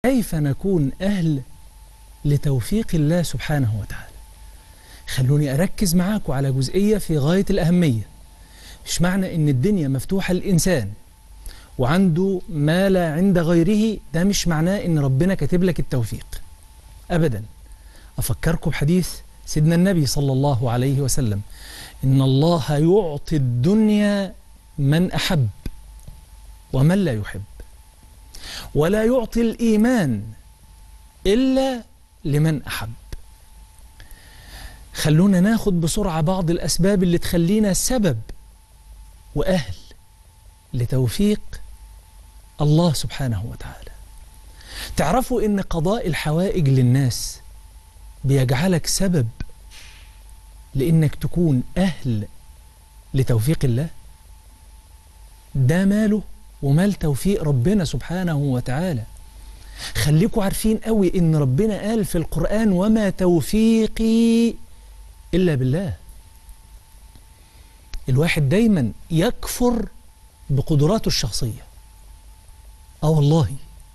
كيف نكون أهل لتوفيق الله سبحانه وتعالى؟ خلوني أركز معاكم على جزئية في غاية الأهمية. مش معنى إن الدنيا مفتوحة للإنسان وعنده ما لا عند غيره ده مش معناه إن ربنا كاتب لك التوفيق أبدا. أفكركم بحديث سيدنا النبي صلى الله عليه وسلم: إن الله يعطي الدنيا من أحب ومن لا يحب، ولا يعطي الإيمان إلا لمن أحب. خلونا ناخد بسرعة بعض الأسباب اللي تخلينا سبب وأهل لتوفيق الله سبحانه وتعالى. تعرفوا إن قضاء الحوائج للناس بيجعلك سبب لإنك تكون أهل لتوفيق الله. ده ماله ومال توفيق ربنا سبحانه وتعالى. خليكوا عارفين قوي إن ربنا قال في القرآن: وما توفيقي إلا بالله. الواحد دايما يكفر بقدراته الشخصية. والله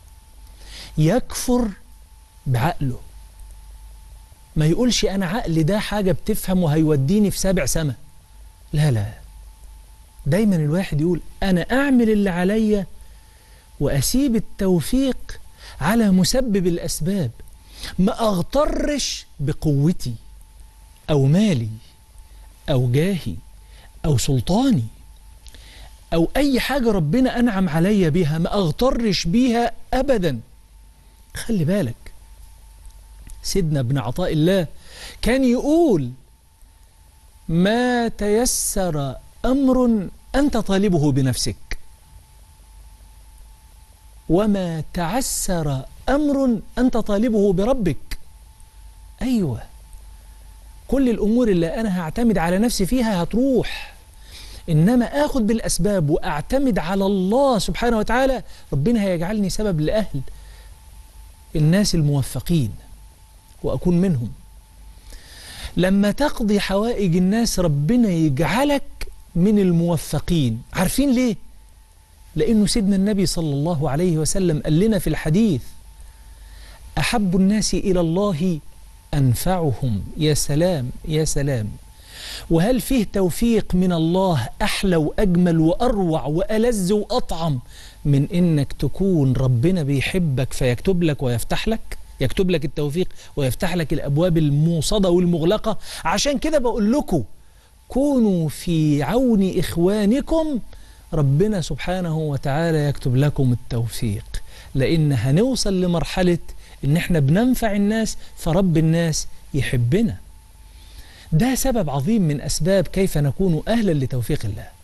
يكفر بعقله، ما يقولش أنا عقلي ده حاجة بتفهم وهيوديني في 7 سما. لا لا، دايما الواحد يقول أنا أعمل اللي عليا وأسيب التوفيق على مسبب الأسباب. ما أغترش بقوتي أو مالي أو جاهي أو سلطاني أو أي حاجة ربنا أنعم عليا بيها، ما أغترش بيها أبدا. خلي بالك، سيدنا ابن عطاء الله كان يقول: ما تيسر أمر أنت طالبه بنفسك، وما تعسر أمر أنت طالبه بربك. أيوة، كل الأمور اللي أنا هعتمد على نفسي فيها هتروح، إنما آخد بالأسباب وأعتمد على الله سبحانه وتعالى، ربنا هيجعلني سبب لأهل الناس الموفقين وأكون منهم. لما تقضي حوائج الناس ربنا يجعلك من الموفقين. عارفين ليه؟ لأنه سيدنا النبي صلى الله عليه وسلم قال لنا في الحديث: أحب الناس إلى الله أنفعهم. يا سلام يا سلام. وهل فيه توفيق من الله أحلى وأجمل وأروع وألذ وأطعم من إنك تكون ربنا بيحبك فيكتب لك ويفتح لك، يكتب لك التوفيق ويفتح لك الأبواب الموصدة والمغلقة؟ عشان كده بقول لكم: كونوا في عون إخوانكم، ربنا سبحانه وتعالى يكتب لكم التوفيق، لأن هنوصل لمرحلة إن احنا بننفع الناس فرب الناس يحبنا. ده سبب عظيم من أسباب كيف نكون أهلا لتوفيق الله.